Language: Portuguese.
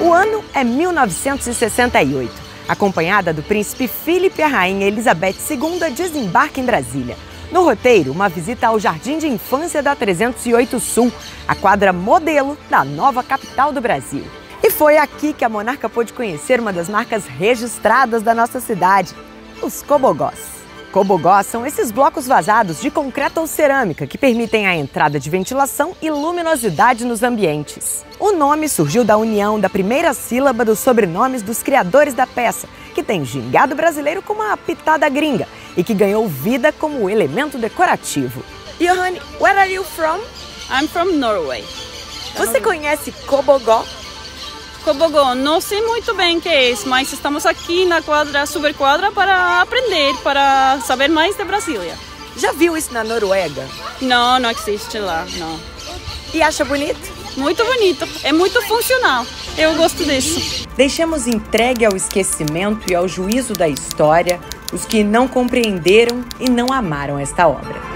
O ano é 1968. Acompanhada do príncipe Philip e a rainha Elizabeth II, desembarca em Brasília. No roteiro, uma visita ao Jardim de Infância da 308 Sul, a quadra modelo da nova capital do Brasil. E foi aqui que a monarca pôde conhecer uma das marcas registradas da nossa cidade, os cobogós. Cobogós são esses blocos vazados de concreto ou cerâmica que permitem a entrada de ventilação e luminosidade nos ambientes. O nome surgiu da união da primeira sílaba dos sobrenomes dos criadores da peça, que tem gingado brasileiro com uma pitada gringa e que ganhou vida como elemento decorativo. Johanne, where are you from? I'm from Norway. Você conhece cobogó? Cobogó, não sei muito bem o que é isso, mas estamos aqui na superquadra para aprender, para saber mais de Brasília. Já viu isso na Noruega? Não, não existe lá, não. E acha bonito? Muito bonito, é muito funcional, eu gosto disso. Deixamos entregue ao esquecimento e ao juízo da história os que não compreenderam e não amaram esta obra.